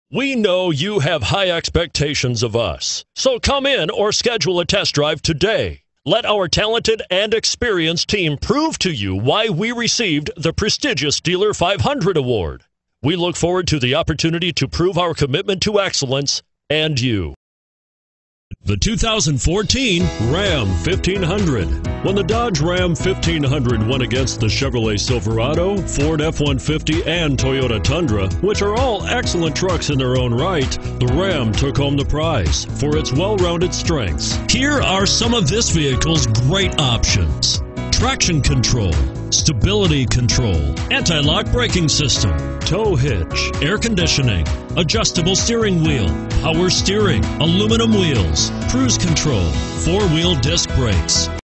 We know you have high expectations of us, so come in or schedule a test drive today. Let our talented and experienced team prove to you why we received the prestigious Dealer 500 Award. We look forward to the opportunity to prove our commitment to excellence and you. The 2014 Ram 1500. When the Dodge Ram 1500 went against the Chevrolet Silverado, Ford F-150, and Toyota Tundra, which are all excellent trucks in their own right, the Ram took home the prize for its well-rounded strengths. Here are some of this vehicle's great options: traction control, stability control, anti-lock braking system, tow hitch, air conditioning, adjustable steering wheel, power steering, aluminum wheels, cruise control, four-wheel disc brakes.